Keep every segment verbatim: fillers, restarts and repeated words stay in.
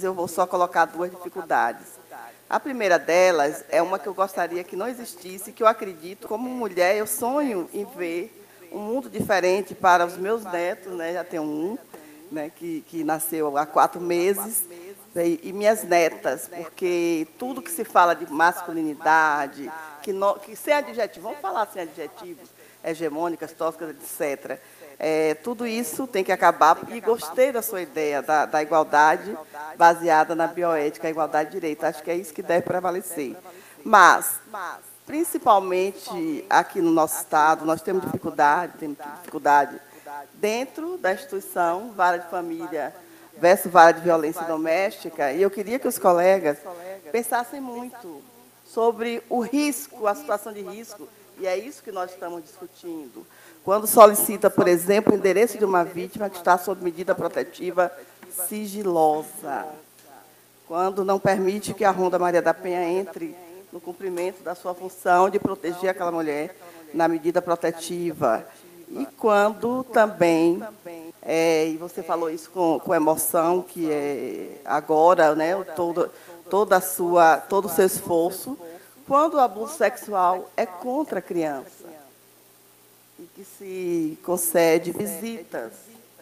suficientes, eu vou só colocar duas dificuldades. A primeira delas é uma que eu gostaria que não existisse, que eu acredito, como mulher, eu sonho em ver um mundo diferente para os meus netos, né? Já tenho um, né, que, que nasceu há quatro meses, e, e minhas netas, porque tudo que se fala de masculinidade, que, no, que sem adjetivos, vamos falar sem adjetivos, hegemônicas, tóxicas, etcétera, é, tudo isso tem que acabar, e gostei da sua ideia da, da igualdade baseada na bioética, a igualdade de direito, acho que é isso que deve prevalecer. Mas, principalmente aqui no nosso Estado, nós temos dificuldade, temos dificuldade dentro da instituição, vara de família versus vara de violência doméstica, e eu queria que os colegas pensassem muito sobre o risco, a situação de risco, e é isso que nós estamos discutindo. Quando solicita, por exemplo, o endereço de uma vítima que está sob medida protetiva sigilosa, quando não permite que a Ronda Maria da Penha entre no cumprimento da sua função de proteger aquela mulher na medida protetiva. E quando também, é, e você falou isso com, com emoção, que é agora, né, todo, toda a sua, todo o seu esforço, quando o abuso sexual é contra a criança, e que se concede visitas.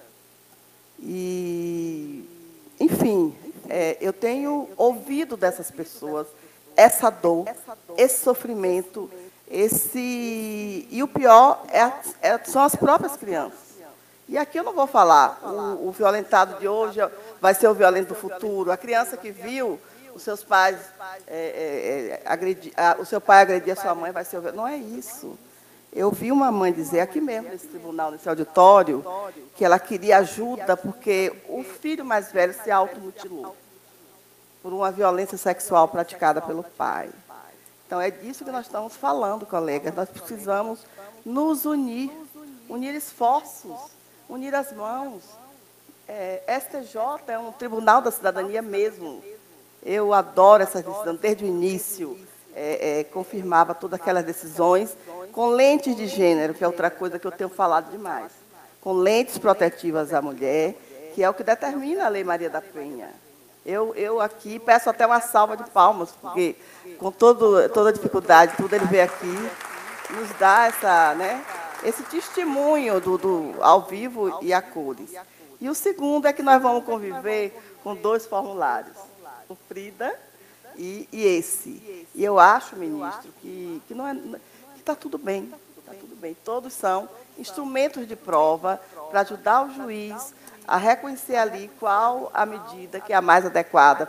E, enfim, é, eu tenho ouvido dessas pessoas essa dor, esse sofrimento, esse... E o pior é, é, são as próprias crianças. E aqui eu não vou falar, o, o violentado de hoje vai ser o violento do futuro. A criança que viu os seus pais, é, é, agredir, a, o seu pai agredir a sua mãe vai ser o violento. Não é isso. Eu vi uma mãe dizer aqui mesmo, nesse tribunal, nesse auditório, que ela queria ajuda porque o filho mais velho se automutilou por uma violência sexual praticada pelo pai. Então, é disso que nós estamos falando, colegas. Nós precisamos nos unir, unir esforços, unir as mãos. É, S T J é um tribunal da cidadania mesmo. Eu adoro essas decisões, desde o início. É, é, confirmava todas aquelas decisões com lentes de gênero, que é outra coisa que eu tenho falado demais, com lentes protetivas à mulher, que é o que determina a Lei Maria da Penha. Eu, eu aqui peço até uma salva de palmas, porque com todo, toda a dificuldade, tudo ele veio aqui, nos dá essa, né, esse testemunho do, do, ao vivo e a cores. E o segundo é que nós vamos conviver com dois formulários, o Frida e, e esse. E eu acho, ministro, que, que não é, que está tudo bem, está tudo bem. Todos são instrumentos de prova para ajudar o juiz a reconhecer ali qual a medida que é a mais adequada.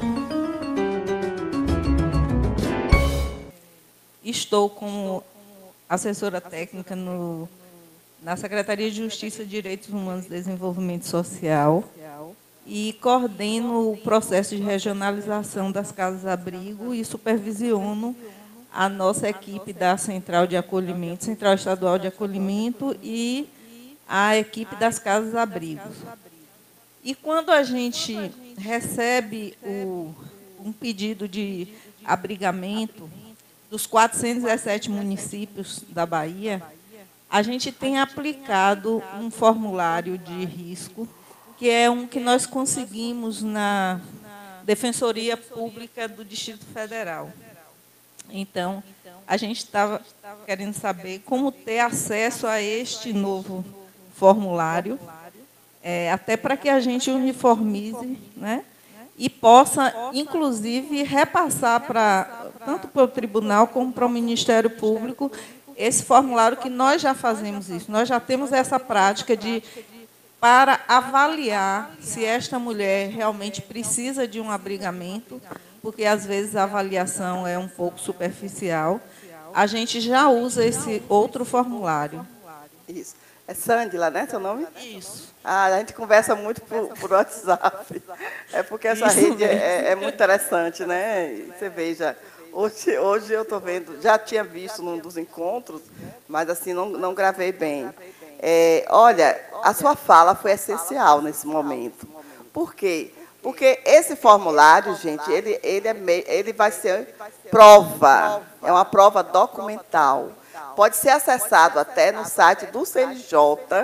Estou como assessora técnica no, na Secretaria de Justiça, Direitos Humanos e Desenvolvimento Social e coordeno o processo de regionalização das casas-abrigo e supervisiono a nossa equipe da Central de Acolhimento, Central Estadual de Acolhimento e a equipe das casas-abrigos. E quando a gente recebe o, um pedido de abrigamento dos quatrocentos e dezessete municípios da Bahia, a gente tem aplicado um formulário de risco, que é um que nós conseguimos na Defensoria Pública do Distrito Federal. Então, a gente estava querendo saber como ter acesso a este novo formulário, é, até para que a gente uniformize, né, e possa, inclusive, repassar para, tanto para o tribunal como para o Ministério Público esse formulário, que nós já fazemos isso. Nós já temos essa prática de, para avaliar se esta mulher realmente precisa de um abrigamento, porque, às vezes, a avaliação é um pouco superficial, a gente já usa esse outro formulário. Isso. É Sândila, né, seu nome? Isso. Ah, a gente conversa muito por, por WhatsApp. É porque essa Isso rede é, é muito interessante, né? E você veja, hoje, hoje eu estou vendo, já tinha visto num dos encontros, mas assim, não, não gravei bem. É, olha, a sua fala foi essencial nesse momento. Por quê? Porque esse formulário, gente, ele, ele, é meio, ele vai ser prova, é uma prova documental. Pode ser acessado até no site do C N J,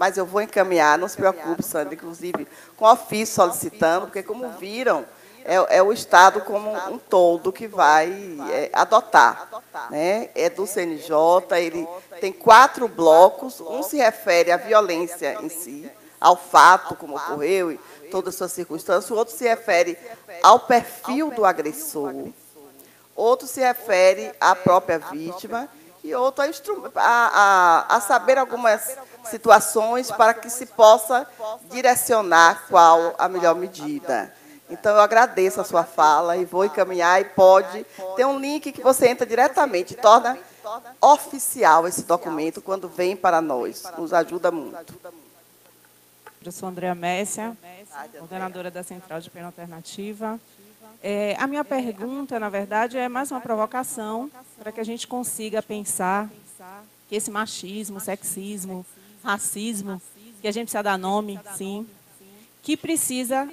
mas eu vou encaminhar, não se preocupe, Sandra, inclusive com ofício solicitando, porque, como viram, é, é o Estado como um todo que vai é, adotar. Né? É do C N J, ele tem quatro blocos, um se refere à violência em si, ao fato, como ocorreu, e todas as suas circunstâncias, o outro se refere ao perfil do agressor, outro se refere à própria vítima, e outro a, a, a saber algumas situações para que se possa direcionar qual a melhor medida. Então, eu agradeço a sua fala e vou encaminhar, e pode ter um link que você entra diretamente, torna oficial esse documento quando vem para nós. Nos ajuda muito. Eu sou Andréa Messia, coordenadora da Central de Pena Alternativa. É, a minha pergunta, na verdade, é mais uma provocação para que a gente consiga pensar que esse machismo, sexismo, racismo, que a gente precisa dar nome, sim, que precisa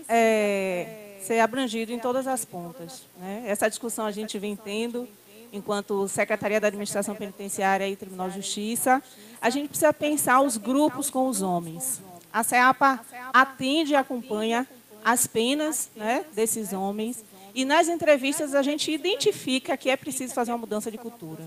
é, ser abrangido em todas as pontas. Né? Essa discussão a gente vem tendo enquanto Secretaria da Administração Penitenciária e Tribunal de Justiça. A gente precisa pensar os grupos com os homens. A CEAPA atende e acompanha as penas, né, desses homens, e nas entrevistas a gente identifica que é preciso fazer uma mudança de cultura.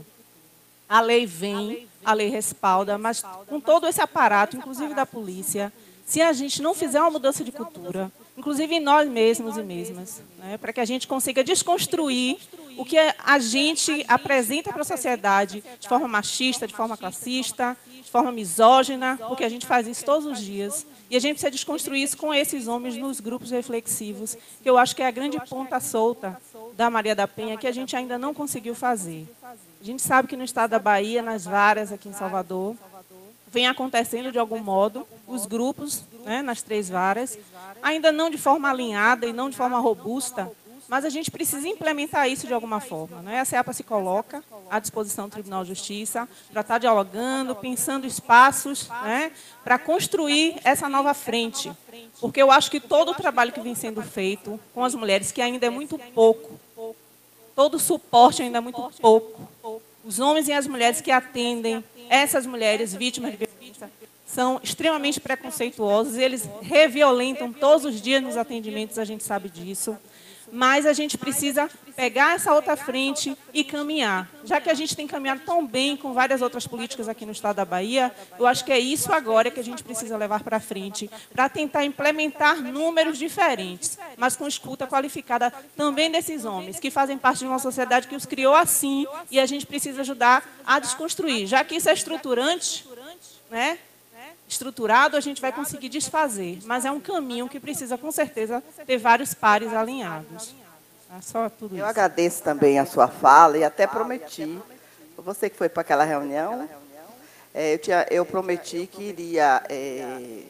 A lei vem, a lei respalda, mas com todo esse aparato, inclusive da polícia, se a gente não fizer uma mudança de cultura, inclusive em nós mesmos e mesmas, né, para que a gente consiga desconstruir o que a gente apresenta para a sociedade de forma machista, de forma classista, de forma misógina, porque a gente faz isso todos os dias. E a gente precisa desconstruir isso com esses homens nos grupos reflexivos, que eu acho que é a grande ponta solta da Maria da Penha, que a gente ainda não conseguiu fazer. A gente sabe que no estado da Bahia, nas varas aqui em Salvador, vem acontecendo de algum modo, os grupos, né, nas três varas, ainda não de forma alinhada e não de forma robusta, mas a gente precisa implementar isso de alguma forma. Né? A CEAPA se coloca à disposição do Tribunal de Justiça para estar dialogando, pensando espaços, né, para construir essa nova frente. Porque eu acho que todo o trabalho que vem sendo feito com as mulheres, que ainda é muito pouco, todo o suporte ainda é muito pouco, os homens e as mulheres que atendem essas mulheres vítimas de violência são extremamente preconceituosos, eles reviolentam todos os dias nos atendimentos, a gente sabe disso. Mas a gente precisa pegar essa outra frente e caminhar. Já que a gente tem caminhado tão bem com várias outras políticas aqui no estado da Bahia, eu acho que é isso agora que a gente precisa levar para frente, para tentar implementar números diferentes, mas com escuta qualificada também desses homens, que fazem parte de uma sociedade que os criou assim, e a gente precisa ajudar a desconstruir. Já que isso é estruturante, né? estruturado, a gente vai conseguir desfazer. Mas é um caminho que precisa, com certeza, ter vários pares alinhados. É só tudo isso. Eu agradeço também a sua fala e até prometi, você que foi para aquela reunião, é, eu, tinha, eu prometi que iria é,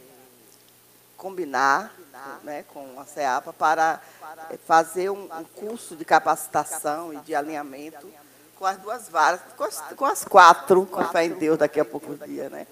combinar, né, com a CEAPA para fazer um, um curso de capacitação e de alinhamento com as duas varas, com as, com as quatro, com fé em Deus, daqui a poucos dias, né?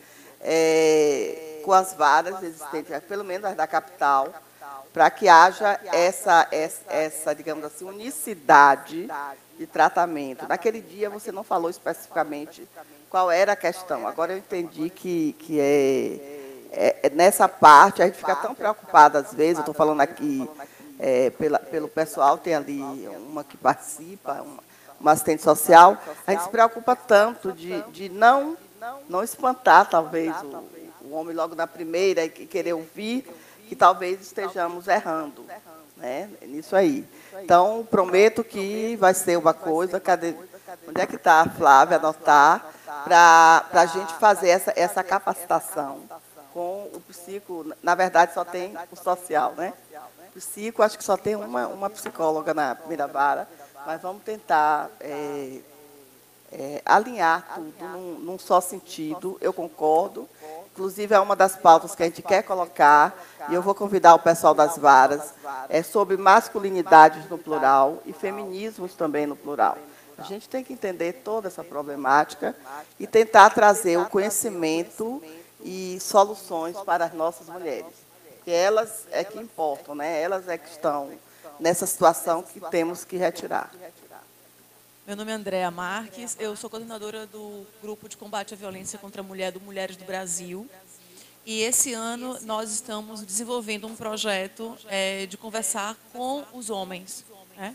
É, com as varas existentes, pelo menos as da capital, para que haja essa, essa, essa, digamos assim, unicidade de tratamento. Naquele dia você não falou especificamente qual era a questão. Agora eu entendi que, que é, é, é nessa parte, a gente fica tão preocupado às vezes, eu estou falando aqui é, pela, pelo pessoal, tem ali uma que participa, uma, uma assistente social, a gente se preocupa tanto de, de não... não espantar, talvez, o, o homem logo na primeira e querer ouvir, que talvez estejamos errando, né, nisso aí. Então, prometo que vai ser uma coisa, cadê, onde é que está a Flávia, anotar, para a gente fazer essa, essa capacitação com o psico, na verdade, só tem o social, né? O psico, acho que só tem uma, uma psicóloga na primeira vara, mas vamos tentar... É, É, alinhar tudo num, num só sentido, eu concordo. Inclusive, é uma das pautas que a gente quer colocar, e eu vou convidar o pessoal das varas, é sobre masculinidades no plural e feminismos também no plural. A gente tem que entender toda essa problemática e tentar trazer o conhecimento e soluções para as nossas mulheres. Porque elas é que importam, né? Elas é que estão nessa situação que temos que retirar. Meu nome é Andréa Marques, eu sou coordenadora do Grupo de Combate à Violência contra a Mulher do Mulheres do Brasil. E esse ano nós estamos desenvolvendo um projeto é, de conversar com os homens, né?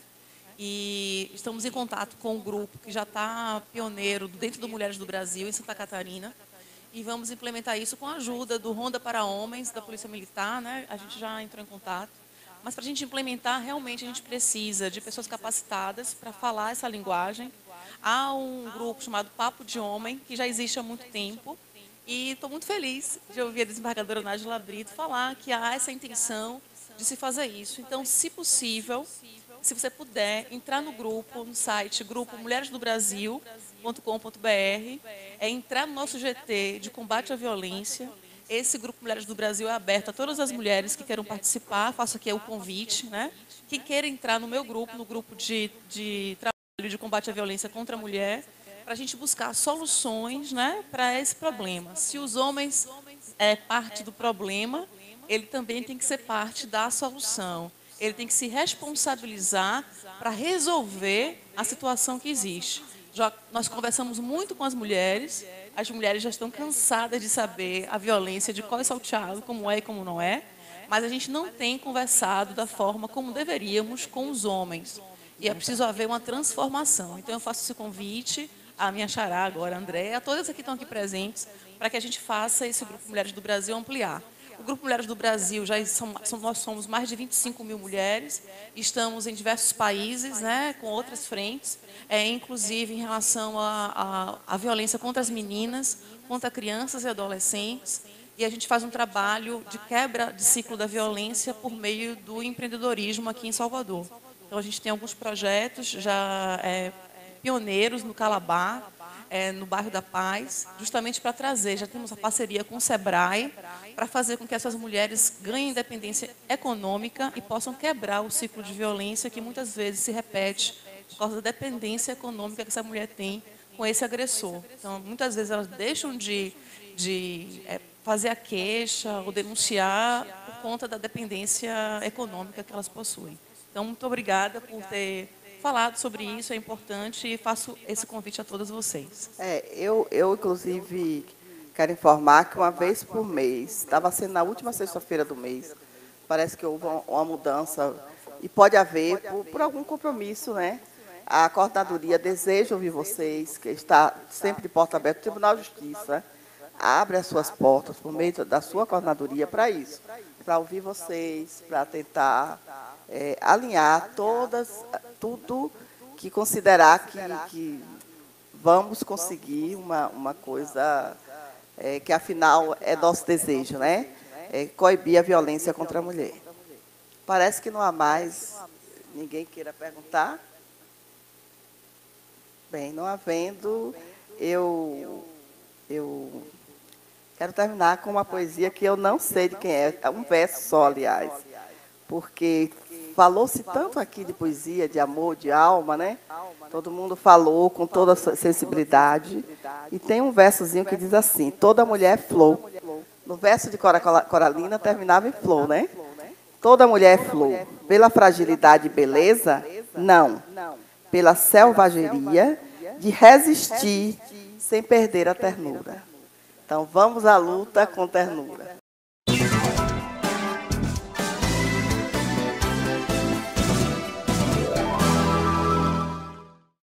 E estamos em contato com um grupo que já está pioneiro dentro do Mulheres do Brasil, em Santa Catarina, e vamos implementar isso com a ajuda do Ronda para Homens, da Polícia Militar, né? A gente já entrou em contato. Mas para a gente implementar, realmente a gente precisa de pessoas capacitadas para falar essa linguagem. Há um grupo chamado Papo de Homem, que já existe há muito tempo, e estou muito feliz de ouvir a desembargadora Nájila Brito falar que há essa intenção de se fazer isso. Então, se possível, se você puder, entrar no grupo, no site grupo mulheres do brasil ponto com ponto br, é entrar no nosso G T de combate à violência. Esse grupo Mulheres do Brasil é aberto a todas as mulheres que queiram participar, faço aqui o convite, né? Que queira entrar no meu grupo, no grupo de, de trabalho de combate à violência contra a mulher, para a gente buscar soluções, né, para esse problema. Se os homens é parte do problema, ele também tem que ser parte da solução. Ele tem que se responsabilizar para resolver a situação que existe. Já, nós conversamos muito com as mulheres, as mulheres já estão cansadas de saber a violência de qual é salteado, como é e como não é, mas a gente não tem conversado da forma como deveríamos com os homens. E é preciso haver uma transformação. Então, eu faço esse convite à minha xará agora, André, a todas que estão aqui presentes, para que a gente faça esse Grupo Mulheres do Brasil ampliar. O Grupo Mulheres do Brasil, já são, nós somos mais de vinte e cinco mil mulheres, estamos em diversos países, né, com outras frentes, é, inclusive em relação à violência contra as meninas, contra crianças e adolescentes, e a gente faz um trabalho de quebra de ciclo da violência por meio do empreendedorismo aqui em Salvador. Então, a gente tem alguns projetos já é, pioneiros no Calabar, é, no bairro da Paz, justamente para trazer, já temos a parceria com o Sebrae, para fazer com que essas mulheres ganhem independência econômica e possam quebrar o ciclo de violência que muitas vezes se repete por causa da dependência econômica que essa mulher tem com esse agressor. Então, muitas vezes elas deixam de, de é, fazer a queixa ou denunciar por conta da dependência econômica que elas possuem. Então, muito obrigada por ter falado sobre isso, é importante, e faço esse convite a todas vocês. É, eu, eu, inclusive, quero informar que uma vez por mês, estava sendo na última sexta-feira do mês, parece que houve uma, uma mudança, e pode haver, por, por algum compromisso, né? A coordenadoria deseja ouvir vocês, que está sempre de porta aberta, o Tribunal de Justiça abre as suas portas por meio da sua coordenadoria para isso, para ouvir vocês, para tentar é, alinhar todas, tudo que considerar que, que vamos conseguir uma, uma coisa é, que, afinal, é nosso desejo, né? É coibir a violência contra a mulher. Parece que não há mais ninguém queira perguntar. Bem, não havendo, eu, eu quero terminar com uma poesia que eu não sei de quem é, é um verso só, aliás, porque falou-se tanto aqui de poesia, de amor, de alma, né? Todo mundo falou com toda a sensibilidade, e tem um versozinho que diz assim: toda mulher é flor. No verso de Cora Coralina terminava em flor, né? Toda mulher é flor. Pela fragilidade e beleza, não. Pela selvageria de resistir sem perder a ternura. Então, vamos à luta com ternura.